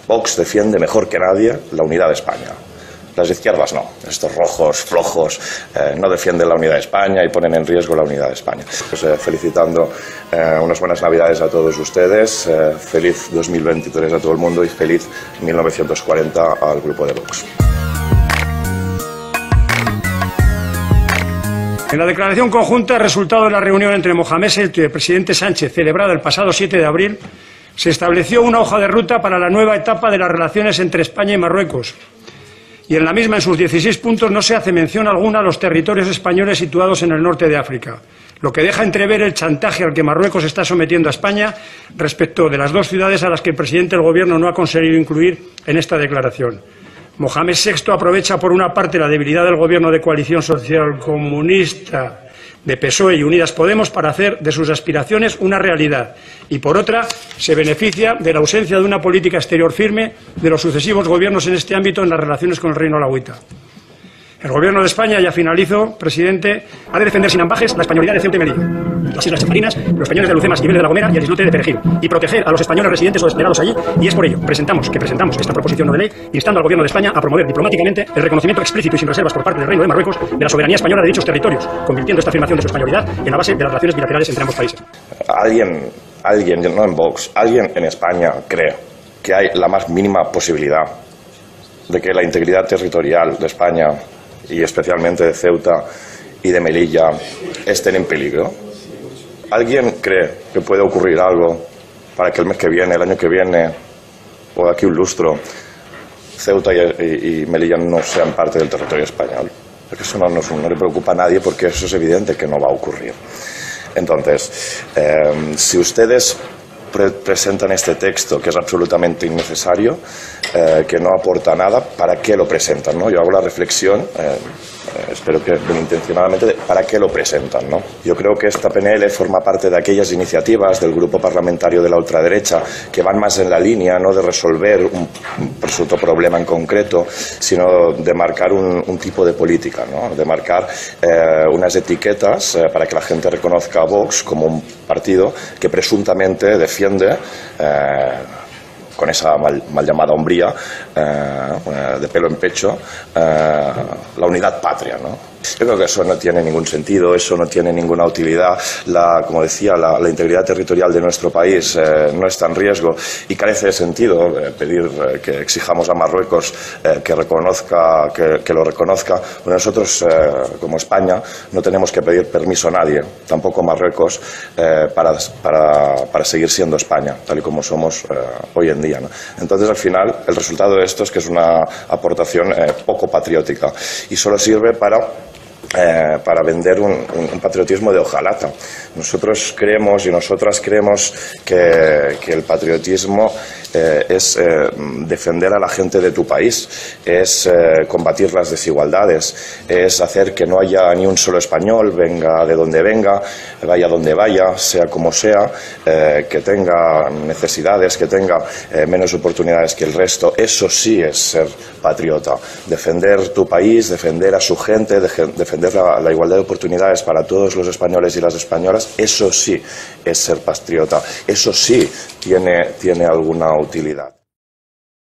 Vox defiende mejor que nadie la unidad de España. Las izquierdas no, estos rojos, flojos, no defienden la unidad de España y ponen en riesgo la unidad de España. Pues, felicitando unas buenas Navidades a todos ustedes, feliz 2023 a todo el mundo y feliz 1940 al grupo de Vox. En la declaración conjunta, resultado de la reunión entre Mohamed VI y el presidente Sánchez, celebrada el pasado 7 de abril, se estableció una hoja de ruta para la nueva etapa de las relaciones entre España y Marruecos. Y en la misma, en sus 16 puntos, no se hace mención alguna a los territorios españoles situados en el norte de África, lo que deja entrever el chantaje al que Marruecos está sometiendo a España respecto de las dos ciudades a las que el presidente del Gobierno no ha conseguido incluir en esta declaración. Mohamed VI aprovecha, por una parte, la debilidad del Gobierno de coalición social-comunista de PSOE y Unidas Podemos para hacer de sus aspiraciones una realidad y, por otra, se beneficia de la ausencia de una política exterior firme de los sucesivos gobiernos en este ámbito en las relaciones con el Reino alauita. El Gobierno de España, ya finalizo, presidente, ha de defender sin ambajes la españolidad de Ceuta y Melilla, las Islas Chafarinas, los españoles de Lucemas y Vélez de la Gomera y el islote de Perejil, y proteger a los españoles residentes o desplegados allí, y es por ello presentamos esta proposición no de ley, instando al Gobierno de España a promover diplomáticamente el reconocimiento explícito y sin reservas por parte del Reino de Marruecos de la soberanía española de dichos territorios, convirtiendo esta afirmación de su españolidad en la base de las relaciones bilaterales entre ambos países. Alguien, no en Vox, alguien en España cree que hay la más mínima posibilidad de que la integridad territorial de España y especialmente de Ceuta y de Melilla estén en peligro. ¿Alguien cree que puede ocurrir algo para que el mes que viene, el año que viene, o de aquí un lustro, Ceuta y Melilla no sean parte del territorio español? Porque eso no le preocupa a nadie, porque eso es evidente que no va a ocurrir. Entonces, si ustedes presentan este texto, que es absolutamente innecesario, que no aporta nada, ¿para qué lo presentan, no? Yo hago la reflexión, espero que benintencionadamente, de ¿para qué lo presentan, no? Yo creo que esta PNL forma parte de aquellas iniciativas del grupo parlamentario de la ultraderecha que van más en la línea, no de resolver un presunto problema en concreto, sino de marcar un tipo de política, ¿no? De marcar unas etiquetas para que la gente reconozca a Vox como un partido que presuntamente defiende con esa mal llamada hombría, de pelo en pecho, la unidad patria, ¿no? Yo creo que eso no tiene ningún sentido, eso no tiene ninguna utilidad. Como decía, la integridad territorial de nuestro país no está en riesgo y carece de sentido pedir que exijamos a Marruecos que lo reconozca. Bueno, nosotros, como España, no tenemos que pedir permiso a nadie, tampoco a Marruecos, para seguir siendo España, tal y como somos hoy en día, ¿no? Entonces, al final, el resultado de esto es que es una aportación poco patriótica y solo sirve para vender un patriotismo de hojalata. Nosotros creemos y nosotras creemos que el patriotismo es defender a la gente de tu país, es combatir las desigualdades, es hacer que no haya ni un solo español, venga de donde venga, vaya donde vaya, sea como sea, que tenga necesidades, que tenga menos oportunidades que el resto. Eso sí es ser patriota, defender tu país, defender a su gente, defender la igualdad de oportunidades para todos los españoles y las españolas. Eso sí es ser patriota, eso sí tiene alguna utilidad.